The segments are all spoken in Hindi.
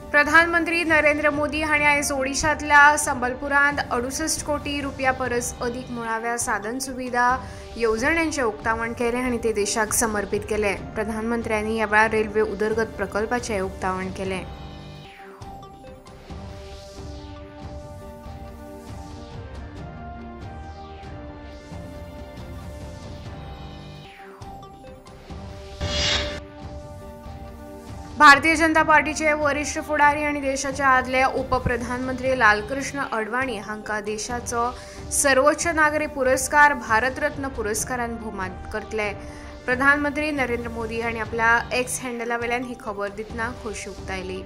प्रधानमंत्री नरेंद्र मोदी हांणी आयज ओडिशांतल्या संबलपुरांत 68 कोटी रुपया परस अधिक मुळाव्या साधन सुविधा येवजण्यांचें उक्तावण केलें आनी ते देशाक समर्पित केलें। प्रधानमंत्र्यांनी ह्या वेळार रेल्वे उदरगत प्रकल्पाचें उक्तावण केलें। भारतीय जनता पार्टीचे वरिष्ठ फुडारी आणि देशाचे आदले उपप्रधानमंत्री लालकृष्ण अडवाणी हांकां देशाचो सर्वोच्च नागरी पुरस्कार भारत रत्न पुरस्कारान भोवमान करतले। प्रधानमंत्री नरेंद्र मोदी हांणी आपल्या एक्स हँडला वेल्यान ही खबर दितना खोशी उक्तायली।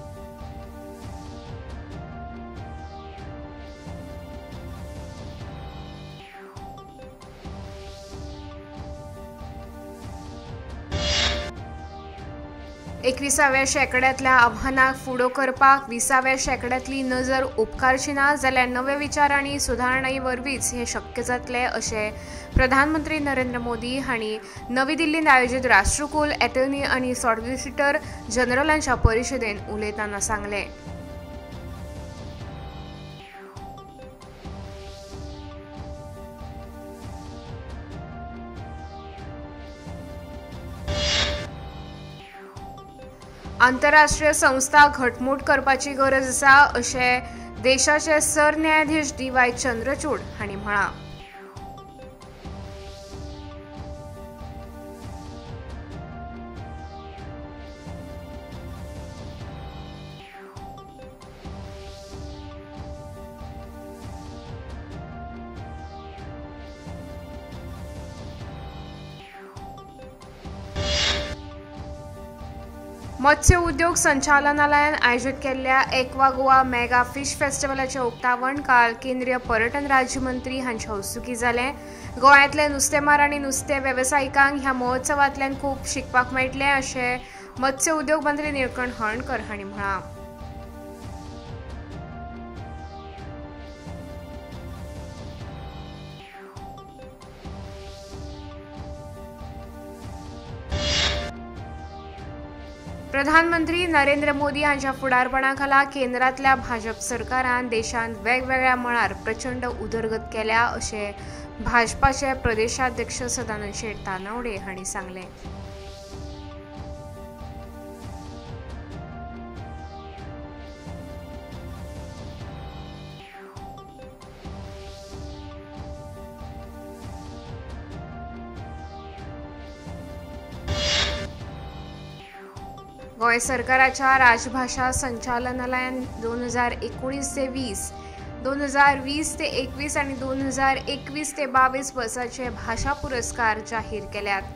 एकविसाव्या शेंकड्यांतल्या आव्हानाक फुडो करपाक 20व्या शेंकड्यांतली नजर उपकारची ना जाल्यार नवे विचार आनी सुदारणांनी वरवींच हें शक्य जातलें अशें प्रधानमंत्री नरेंद्र मोदी हांणी नवी दिल्लींत आयोजीत राष्ट्रकुल एटर्नी आनी सॉलिसिटर जनरलांच्या परिशदेंत उलयतना सांगलें। आंतरराष्ट्रीय संस्था घटमूट करपाची गरज आसा अशें देशाचे सरन्यायाधीश DY चंद्रचूड हांणी म्हळां। मत्स्य उद्योग संचालनालयान आयोजित केल्ल्या एक्वा गोवा मेगा फिश फेस्टिवलाचें उक्तावण काल केंद्रीय पर्यटन राज्यमंत्री हांचे हस्तुकीं जालें। गोंयांतले नुस्तेमार आनी नुस्तें वेवसायिकांक ह्या महोत्सवांतल्यान खूब शिकपाक मेळटलें अशें मत्स्य उद्योग मंत्री निळकंठ हळर्णकर हांणी म्हळां। प्रधानमंत्री नरेंद्र मोदी हांच्या फुडारपणाखाला केंद्रांतल्या भाजप सरकारान देशांत वेगवेगळ्या मळार प्रचंड उदरगत केल्या अशें भाजपाचे प्रदेशाध्यक्ष सदानंद शेट तानावडे हांणी सांगलें। गोंय सरकाराच्या राजभाषा संचालनालयान 2019 ते 20, 2020 ते 21 आनी 2021 ते 22 वर्साचे भाषा पुरस्कार जाहीर केल्यात।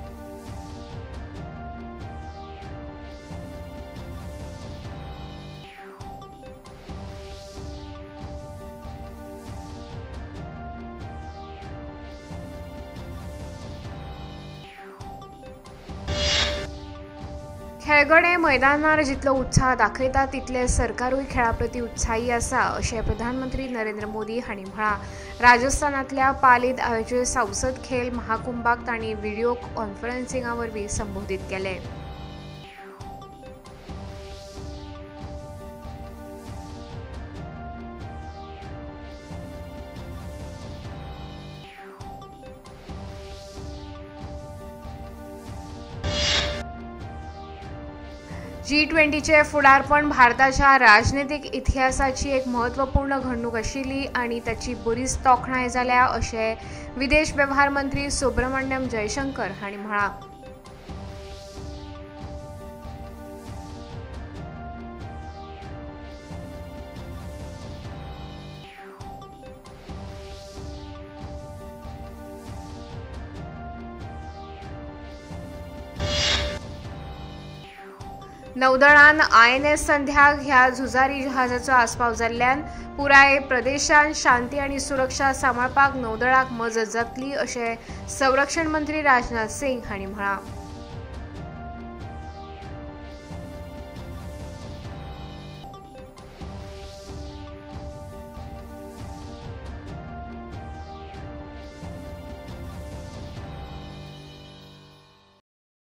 खेळगडे मैदानार जितलो उत्साह दाखयता तितले सरकारूय खेळा प्रती उत्साही आसा अशें प्रधानमंत्री नरेंद्र मोदी हांणी म्हळां। राजस्थानांतल्या पालींत आयोजीत संसद खेल महाकुंभाक तांणी व्हिडिओ कॉन्फरन्सिंगा वरवीं संबोधीत केलें। G20चे फुडारपण भारताच्या राजनीतिक इतिहासाची एक म्हत्वपूर्ण घडणूक आशिल्ली आनी ताची बरीच तोखणाय जाल्या अशें विदेश वेव्हार मंत्री सुब्रमण्यम जयशंकर हांणी म्हळां। नौदळान INS संध्याक ह्या झुजारी जहाजाचो आस्पाव जाल्ल्यान पुराय प्रदेशांत शांती आनी सुरक्षा सांबाळपाक नौदळाक मजत जातली अशें संरक्षण मंत्री राजनाथ सिंग हांणी म्हळां।